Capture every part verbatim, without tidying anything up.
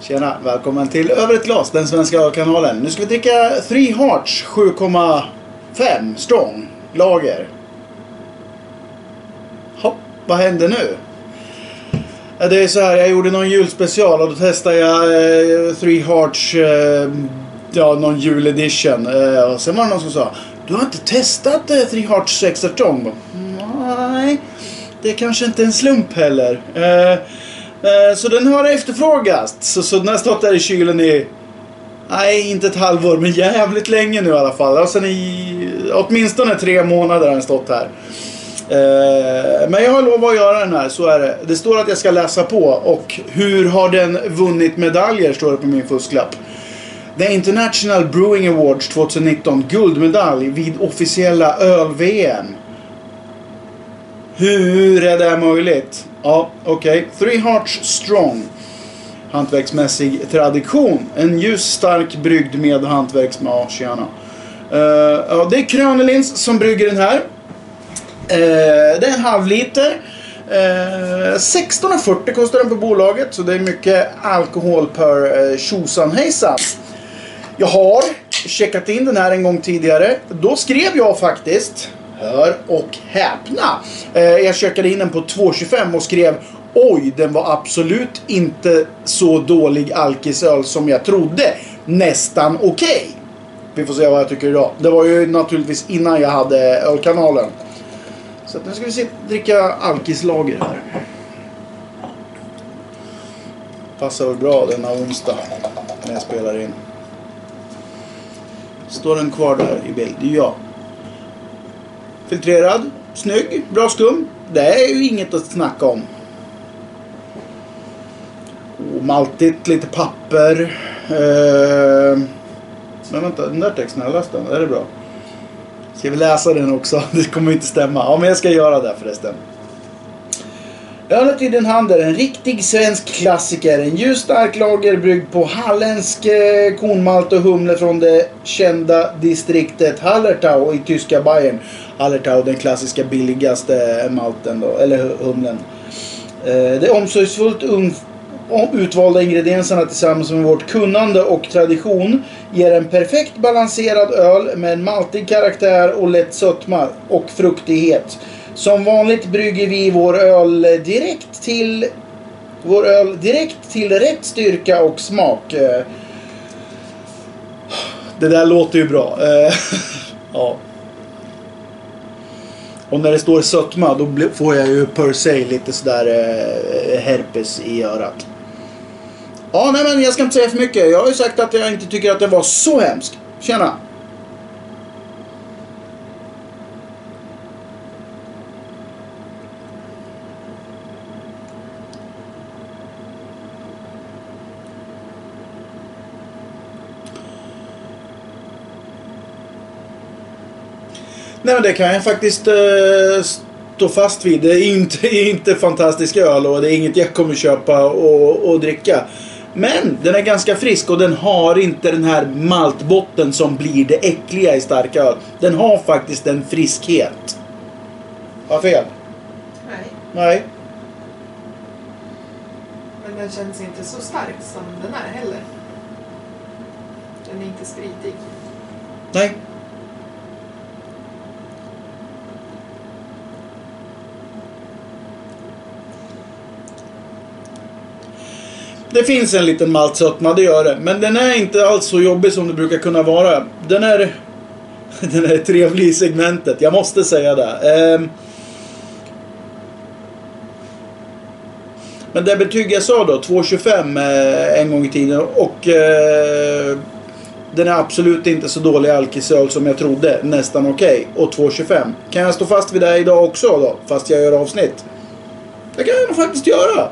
Tjena, välkommen till Över ett glas, den svenska ölkanalen. Nu ska vi dricka Three Hearts sju komma fem strong lager. Hopp, vad händer nu? Det är så här, jag gjorde någon julspecial och då testade jag eh, Three Hearts, eh, ja, någon juledition. Eh, och sen var det någon som sa, du har inte testat eh, Three Hearts extra strong? Nej, det är kanske inte en slump heller. Eh, Så den har efterfrågats. Så, så den har stått där i kylen i, nej, inte ett halvår, men jävligt länge nu i alla fall. Och sen i åtminstone tre månader har den stått här. eh, Men jag har lov att göra den här, så är det. Det står att jag ska läsa på. Och hur har den vunnit medaljer, står det på min fusklapp. The International Brewing Awards tjugonitton, guldmedalj vid officiella öl-V M. Hur är det möjligt? Ja, okej. Okay. Three Hearts Strong. Hantverksmässig tradition. En ljus, stark brygd med hantverks... Ja, tjena. Uh, ja, det är Krönelins som brygger den här. Uh, det är en halv liter. Uh, sexton fyrtio kostar den på bolaget. Så det är mycket alkohol per uh, tjosan hejsan. Jag har checkat in den här en gång tidigare. Då skrev jag faktiskt... Hör och häpna. Eh, jag checkade in den på två tjugofem och skrev, oj, den var absolut inte så dålig alkisöl som jag trodde. Nästan okej. Okay. Vi får se vad jag tycker idag. Det var ju naturligtvis innan jag hade ölkanalen. Så nu ska vi se, dricka alkislager här. Passar väl bra denna onsdag när jag spelar in. Står den kvar där i bild? Ja. Filtrerad, snygg, bra skum. Det är ju inget att snacka om. Oh, maltigt, lite papper. Eh, men vänta, den där texten har jag läst den. Är det bra? Ska vi läsa den också? Det kommer inte stämma. Ja, men jag ska göra det förresten. Ölet i din hand är en riktig svensk klassiker. En ljus stark lager bryggd på halländsk eh, kornmalt och humle från det kända distriktet Hallertau i tyska Bayern. Hallertau, den klassiska billigaste malten då, eller humlen. Eh, det är omsorgsfullt un- utvalda ingredienserna tillsammans med vårt kunnande och tradition ger en perfekt balanserad öl med en maltig karaktär och lätt sötma och fruktighet. Som vanligt brygger vi vår öl direkt till vår öl direkt till rätt styrka och smak. Det där låter ju bra. Ja. Och när det står sötma, då får jag ju per se lite sådär herpes i örat. Ja, nej, men jag ska inte säga för mycket. Jag har ju sagt att jag inte tycker att det var så hemskt. Tjena! Nej, men det kan jag faktiskt eh, stå fast vid. Det är inte, inte fantastisk öl och det är inget jag kommer köpa och, och dricka. Men den är ganska frisk och den har inte den här maltbotten som blir det äckliga i stark öl. Den har faktiskt en friskhet. Har fel? Nej. Nej. Men den känns inte så stark som den är heller. Den är inte spritig. Nej. Det finns en liten maltsötma, det gör det. Men den är inte alls så jobbig som det brukar kunna vara. Den är, den är trevlig i segmentet, jag måste säga det. Ehm. Men det betyg jag sa då, två tjugofem eh, en gång i tiden. Och eh, den är absolut inte så dålig alkisöl som jag trodde. Nästan okej. Okay. Och två tjugofem. Kan jag stå fast vid det idag också då? Fast jag gör avsnitt. Det kan jag nog faktiskt göra.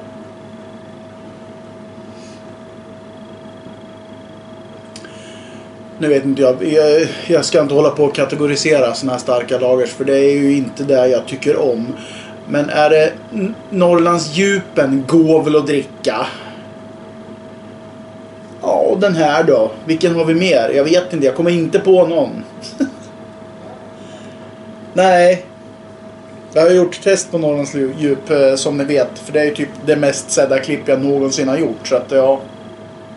Nu vet inte jag, jag, jag ska inte hålla på att kategorisera såna här starka lagers, för det är ju inte det jag tycker om. Men är det Norrlands djupen går väl att dricka? Ja, och den här då? Vilken har vi mer? Jag vet inte, jag kommer inte på någon. Nej. Jag har gjort test på Norrlands djup som ni vet, för det är ju typ det mest sedda klipp jag någonsin har gjort, så att ja.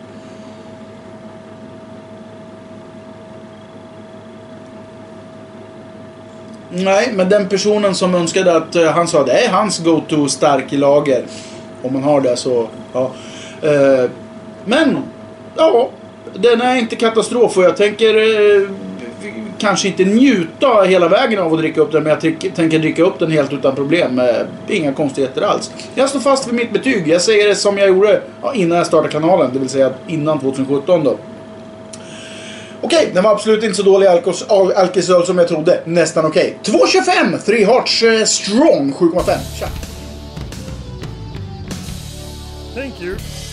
Nej, men den personen som önskade att uh, han sa det är hans go-to stark i lager. Om man har det så, ja. Uh, men, ja, den är inte katastrof och jag tänker uh, kanske inte njuta hela vägen av att dricka upp den, men jag t- tänker dricka upp den helt utan problem. Uh, inga konstigheter alls. Jag står fast vid mitt betyg. Jag säger det som jag gjorde ja, innan jag startade kanalen, det vill säga innan tjugohundrasjutton då. Okej, den var absolut inte så dålig alkos- alkisöl som jag trodde. Nästan okej. två tjugofem, Three Hearts uh, Strong, sju komma fem. Tja! Thank you.